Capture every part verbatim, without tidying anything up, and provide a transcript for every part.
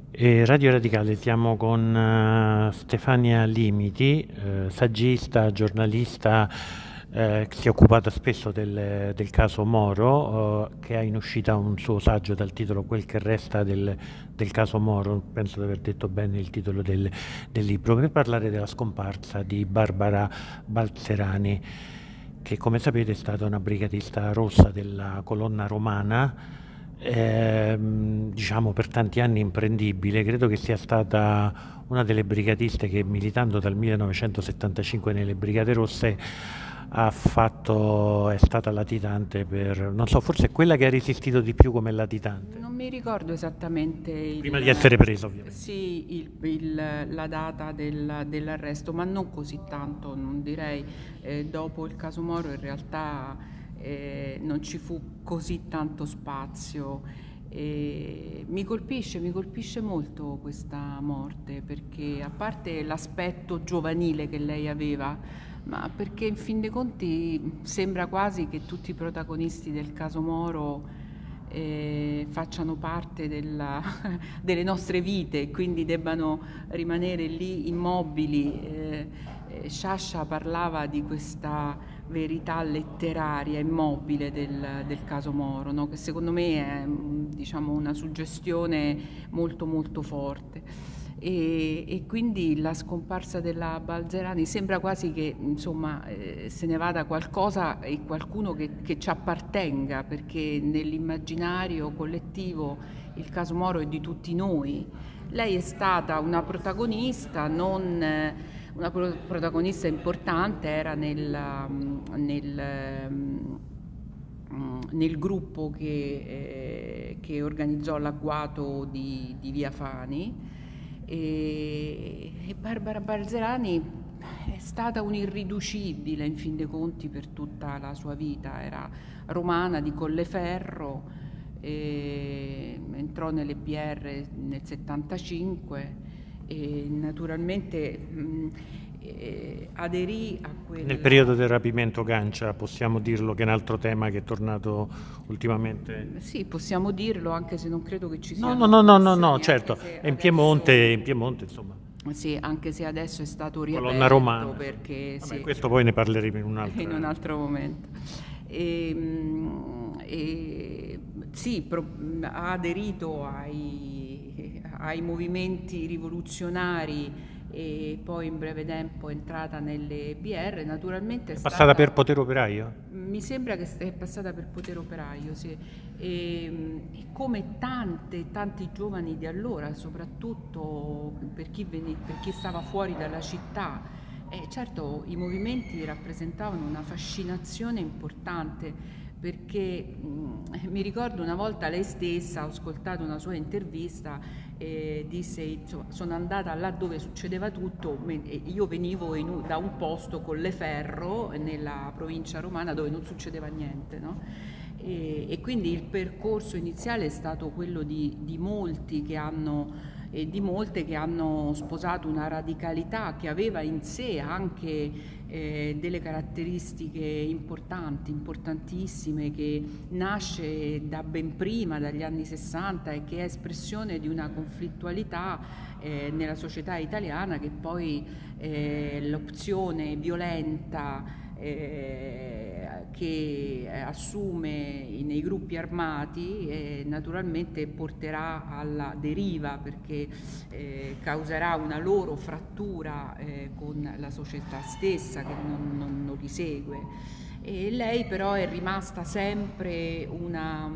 E Radio Radicale, siamo con eh, Stefania Limiti, eh, saggista, giornalista, eh, che si è occupata spesso del, del caso Moro, eh, che ha in uscita un suo saggio dal titolo Quel che resta del, del caso Moro. Penso di aver detto bene il titolo del, del libro, per parlare della scomparsa di Barbara Balzerani, che come sapete è stata una brigatista rossa della colonna romana, ehm, diciamo per tanti anni imprendibile. Credo che sia stata una delle brigatiste che, militando dal millenovecentosettantacinque nelle Brigate Rosse, ha fatto, è stata latitante per, non so, forse è quella che ha resistito di più come latitante, Non mi ricordo esattamente prima di il, essere presa ovviamente. sì, il- il- la data del- dell'arresto, ma non così tanto, non direi. Eh, dopo il caso Moro in realtà eh, non ci fu così tanto spazio. E mi colpisce, mi colpisce molto questa morte, perché a parte l'aspetto giovanile che lei aveva, ma perché in fin dei conti sembra quasi che tutti i protagonisti del caso Moro eh, facciano parte della- delle nostre vite e quindi debbano rimanere lì immobili. Eh, eh, Sciascia parlava di questa verità letteraria immobile del, del caso Moro, no? Che secondo me è mm, diciamo, una suggestione molto molto forte. E, e quindi la scomparsa della Balzerani sembra quasi che insomma eh, se ne vada qualcosa e qualcuno che, che ci appartenga, perché nell'immaginario collettivo il caso Moro è di tutti noi. Lei è stata una protagonista, non, eh, una pro- protagonista importante, era nel, mm, nel, mm, nel gruppo che, eh, che organizzò l'agguato di, di Via Fani. E, e Barbara Balzerani è stata un'irriducibile in fin dei conti per tutta la sua vita. Era romana di Colleferro, e entrò nelle B R nel settantacinque e naturalmente mh, eh, aderì a Nel quella. periodo del rapimento Gancia, possiamo dirlo, che è un altro tema che è tornato ultimamente. Sì, possiamo dirlo, anche se non credo che ci No, no, siano no, no, no, no, connessioni, anche certo, se è in Piemonte, adesso, in Piemonte, insomma, sì, anche se adesso è stato colonna riaperto, romana, insomma. perché Vabbè, sì, questo poi ne parleremo in in un un'altra. altro momento. E, mm, e, sì, pro- ha aderito ai, ai movimenti rivoluzionari e poi in breve tempo è entrata nelle B R. Naturalmente è È passata per stata, Potere Operaio? mi sembra che è passata per Potere Operaio, sì. E, e come tante, tanti giovani di allora, soprattutto per chi, veni- per chi stava fuori dalla città, e certo i movimenti rappresentavano una fascinazione importante, perché mh, mi ricordo una volta lei stessa, ho ascoltato una sua intervista e disse, insomma, sono andata là dove succedeva tutto, me- e io venivo in un- da un posto, Colleferro, nella provincia romana, dove non succedeva niente, no? E, e quindi il percorso iniziale è stato quello di, di molti che hanno e di molte che hanno sposato una radicalità che aveva in sé anche eh, delle caratteristiche importanti, importantissime, che nasce da ben prima, dagli anni sessanta, e che è espressione di una conflittualità eh, nella società italiana, che poi eh, l'opzione violenta eh, che assume nei gruppi armati eh, naturalmente porterà alla deriva, perché eh, causerà una loro frattura eh, con la società stessa che non, non, non li segue. E lei però è rimasta sempre una,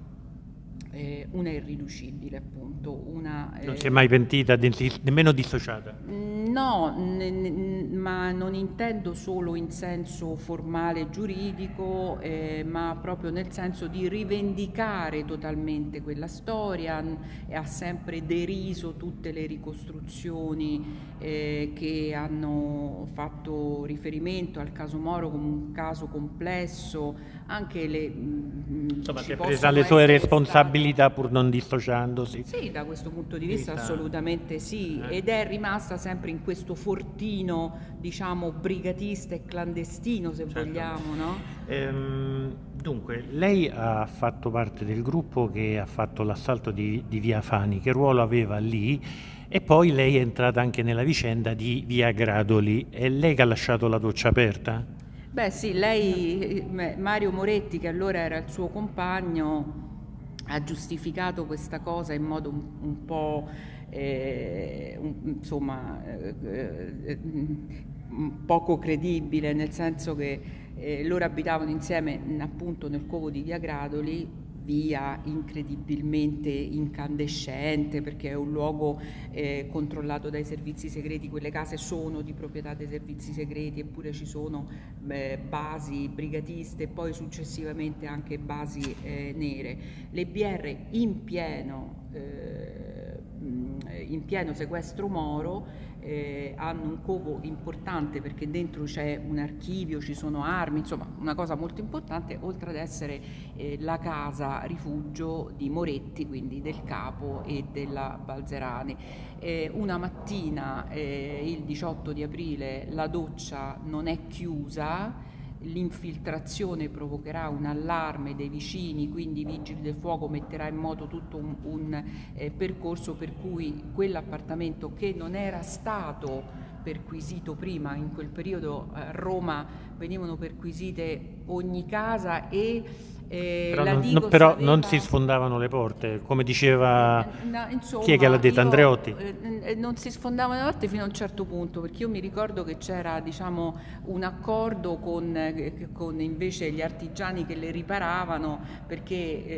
eh, una irriducibile, appunto, una. Non si è mai Eh, pentita, di- nemmeno dissociata. No, ne- ne- ma non intendo solo in senso formale giuridico, eh, ma proprio nel senso di rivendicare totalmente quella storia, n- e ha sempre deriso tutte le ricostruzioni eh, che hanno fatto riferimento al caso Moro come un caso complesso, anche le, mh, Insomma, si ci è presa possono le sue essere state. responsabilità pur non dissociandosi. Sì, da questo punto di vista Vista- assolutamente sì, eh. ed è rimasta sempre in questo fortino, diciamo, brigatista e clandestino, se certo. vogliamo, no? Ehm, dunque, lei ha fatto parte del gruppo che ha fatto l'assalto di, di Via Fani. Che ruolo aveva lì? E poi lei è entrata anche nella vicenda di Via Gradoli. È lei che ha lasciato la doccia aperta? Beh sì, lei, Mario Moretti, che allora era il suo compagno, ha giustificato questa cosa in modo un, un po' eh, un, insomma eh, eh, poco credibile, nel senso che eh, loro abitavano insieme appunto nel covo di Via Gradoli, via incredibilmente incandescente, perché è un luogo eh, controllato dai servizi segreti. Quelle case sono di proprietà dei servizi segreti, eppure ci sono eh, basi brigatiste e poi successivamente anche basi eh, nere. Le B R in pieno eh, in pieno sequestro Moro eh, hanno un covo importante, perché dentro c'è un archivio, ci sono armi, insomma una cosa molto importante, oltre ad essere eh, la casa rifugio di Moretti, quindi del capo e della Balzerani. Eh, una mattina, eh, il diciotto di aprile, la doccia non è chiusa, l'infiltrazione provocherà un allarme dei vicini, quindi i vigili del fuoco metterà in moto tutto un, un eh, percorso per cui quell'appartamento, che non era stato perquisito prima, in quel periodo a Roma venivano perquisite ogni casa e Eh, però non, no, però aveva... non si sfondavano le porte, come diceva no, insomma, chi è che l'ha detto, Andreotti? Eh, non si sfondavano le porte fino a un certo punto, perché io mi ricordo che c'era, diciamo, un accordo con, eh, con invece gli artigiani che le riparavano, perché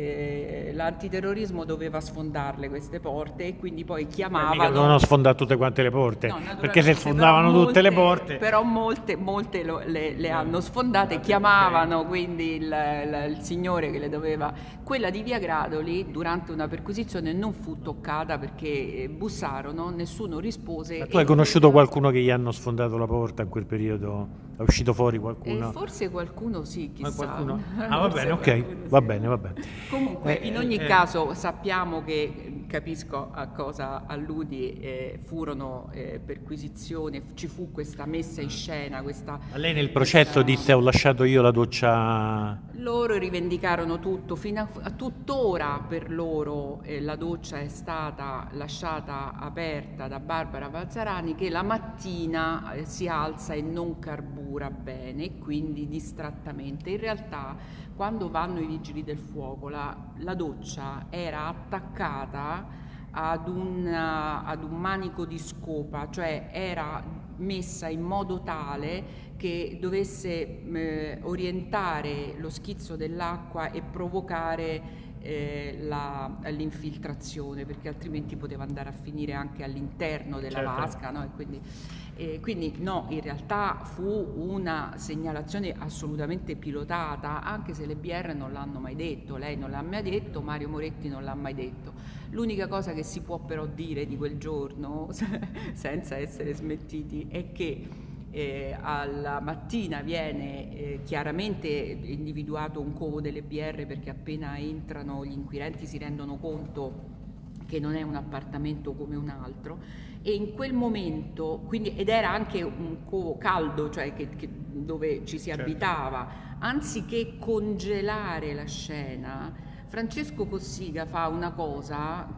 eh, l'antiterrorismo doveva sfondarle queste porte, e quindi poi chiamavano... Non hanno sfondato tutte quante le porte, no, perché se sfondavano tutte molte, le porte... Però molte, molte lo, le, le hanno sfondate, chiamavano quindi il, il, il signore che le doveva. Quella di Via Gradoli durante una perquisizione non fu toccata, perché bussarono, nessuno rispose. Ma tu hai conosciuto qualcuno che gli hanno sfondato la porta in quel periodo? È uscito fuori qualcuno? Eh, forse qualcuno sì, chissà. Qualcuno? Ah, va bene, ok, va bene, va bene. Comunque, in ogni eh, caso sappiamo che, capisco a cosa alludi, eh, furono eh, perquisizioni, ci fu questa messa in scena, questa... Ma lei nel processo questa... disse: ho lasciato io la doccia... Loro rivendicarono tutto, fino a, a tuttora per loro eh, la doccia è stata lasciata aperta da Barbara Balzerani, che la mattina eh, si alza e non carbura bene, e quindi distrattamente. In realtà, quando vanno i vigili del fuoco, la, la doccia era attaccata ad un, ad un manico di scopa, cioè era messa in modo tale che dovesse eh, orientare lo schizzo dell'acqua e provocare eh, la, l'infiltrazione, perché altrimenti poteva andare a finire anche all'interno della certo. vasca, no? E quindi, eh, quindi no, in realtà fu una segnalazione assolutamente pilotata, anche se le B R non l'hanno mai detto, lei non l'ha mai detto, Mario Moretti non l'ha mai detto. L'unica cosa che si può però dire di quel giorno, senza essere smentiti, è che Eh, alla mattina viene eh, chiaramente individuato un covo delle B R, perché appena entrano gli inquirenti si rendono conto che non è un appartamento come un altro, e in quel momento, quindi, ed era anche un covo caldo, cioè che, che, dove ci si certo. abitava, anziché congelare la scena, Francesco Cossiga fa una cosa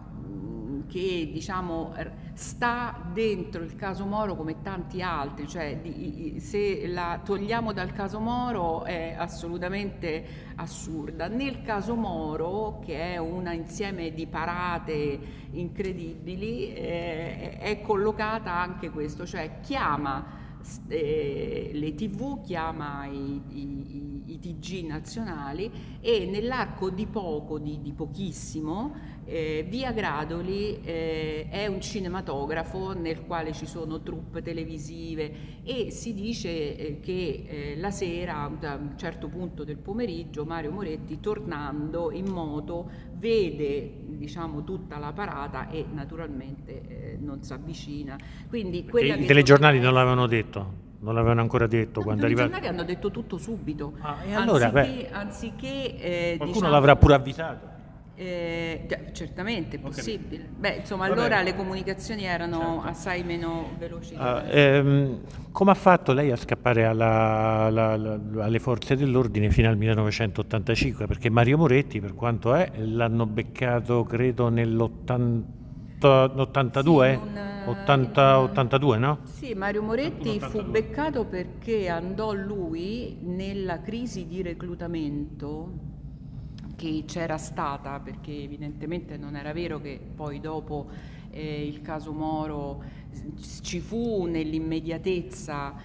che, diciamo, sta dentro il caso Moro come tanti altri, cioè di, se la togliamo dal caso Moro è assolutamente assurda. Nel caso Moro, che è un insieme di parate incredibili, eh, è collocata anche questo, cioè chiama eh, le tivù, chiama i, i, i T G nazionali, e nell'arco di poco, di, di pochissimo, Eh, Via Gradoli eh, è un cinematografo nel quale ci sono troupe televisive, e si dice eh, che eh, la sera, a un certo punto del pomeriggio, Mario Moretti, tornando in moto, vede, diciamo, tutta la parata e naturalmente eh, non si avvicina. Quindi quella I telegiornali non l'avevano detto? Non l'avevano ancora detto? No, quando i arriva... giornali hanno detto tutto subito. Ah, e allora, anziché, beh, anziché eh, qualcuno diciamo, l'avrà pure avvisato. Eh, certamente, è possibile. Beh, insomma, Vabbè. allora le comunicazioni erano Certo. assai meno veloci. Uh, ehm, come ha fatto lei a scappare alla, alla, alla, alle forze dell'ordine fino al millenovecentottantacinque? Perché Mario Moretti, per quanto è, l'hanno beccato credo nell'ottantadue? Sì, in un, ottanta, in un- ottantadue, no? Sì, Mario Moretti fu ottantadue. beccato perché andò lui nella crisi di reclutamento che c'era stata, perché evidentemente non era vero che poi dopo eh, il caso Moro ci fu nell'immediatezza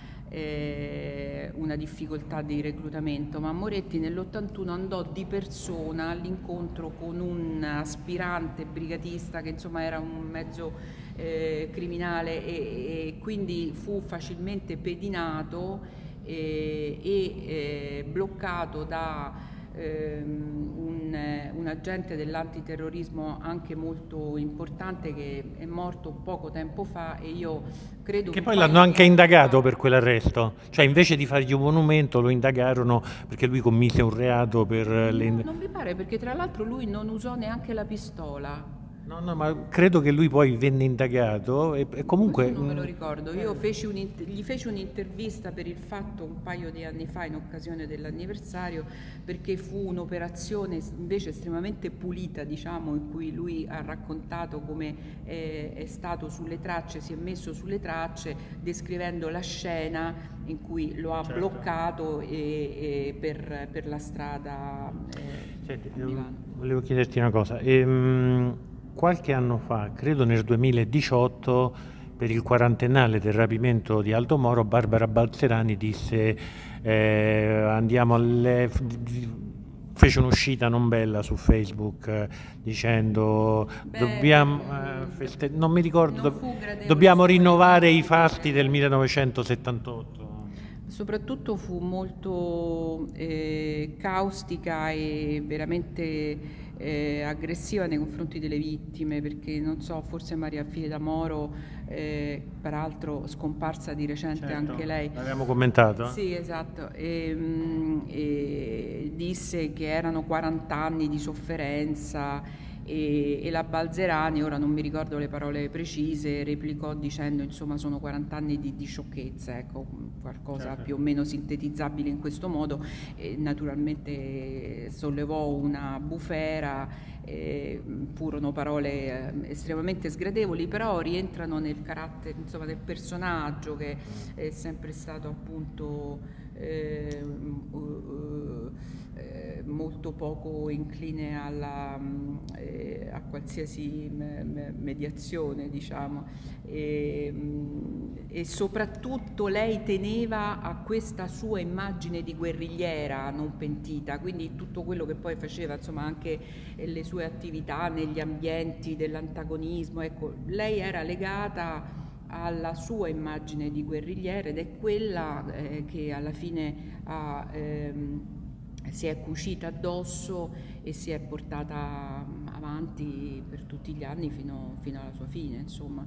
eh, una difficoltà di reclutamento, ma Moretti nell'ottantuno andò di persona all'incontro con un aspirante brigatista che insomma era un mezzo eh, criminale e, e quindi fu facilmente pedinato eh, e eh, bloccato da un, un agente dell'antiterrorismo anche molto importante che è morto poco tempo fa e io credo Che un poi paio l'hanno di anche anni indagato fa. per quell'arresto, cioè invece di fargli un monumento lo indagarono perché lui commise un reato per le... No, non mi pare perché tra l'altro lui non usò neanche la pistola. No, no, ma credo che lui poi venne indagato e, e comunque... Questo non me lo mh, ricordo, io feci un, gli feci un'intervista per il Fatto un paio di anni fa in occasione dell'anniversario perché fu un'operazione invece estremamente pulita, diciamo, in cui lui ha raccontato come è, è stato sulle tracce, si è messo sulle tracce descrivendo la scena in cui lo ha Certo. bloccato e, e per, per la strada eh, Senti, a Milano. volevo chiederti una cosa. Ehm, qualche anno fa, credo nel duemiladiciotto, per il quarantennale del rapimento di Aldo Moro, Barbara Balzerani disse eh, andiamo alle... fece un'uscita non bella su Facebook eh, dicendo Beh, dobbiamo, eh, mm, feste- non mi ricordo, non do- fu gradevole dobbiamo rinnovare i sicuramente. fasti del millenovecentosettantotto. Soprattutto fu molto eh, caustica e veramente eh, aggressiva nei confronti delle vittime, perché non so, forse Maria Fide Moro, eh, peraltro scomparsa di recente Certo, anche lei. l'abbiamo commentato? Sì, esatto, e, mm, e disse che erano quaranta anni di sofferenza e, e la Balzerani, ora non mi ricordo le parole precise, replicò dicendo insomma sono quaranta anni di, di sciocchezza, ecco, qualcosa Certo. più o meno sintetizzabile in questo modo. E naturalmente sollevò una bufera, eh, furono parole eh, estremamente sgradevoli, però rientrano nel carattere, insomma, del personaggio che è sempre stato appunto eh, uh, eh, molto poco incline alla, eh, a qualsiasi me- me- mediazione, diciamo, e, e soprattutto lei teneva a questa sua immagine di guerrigliera non pentita, quindi tutto quello che poi faceva, insomma, anche le sue attività negli ambienti dell'antagonismo, ecco, lei era legata alla sua immagine di guerrigliera ed è quella eh, che alla fine ha, ehm, si è cucita addosso e si è portata avanti per tutti gli anni fino, fino alla sua fine, insomma.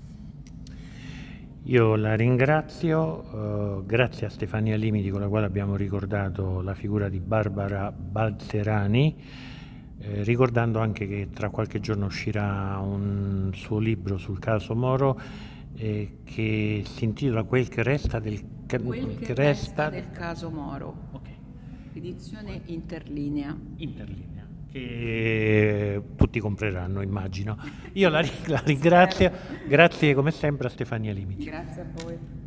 Io la ringrazio, eh, grazie a Stefania Limiti con la quale abbiamo ricordato la figura di Barbara Balzerani, eh, ricordando anche che tra qualche giorno uscirà un suo libro sul caso Moro eh, che si intitola Quel che resta del, ca- Quel che che resta resta... del caso Moro, Ok. edizione interlinea. Interlinea, che tutti compreranno, immagino. Io la, ri- la ringrazio, grazie come sempre a Stefania Limiti. Grazie a voi.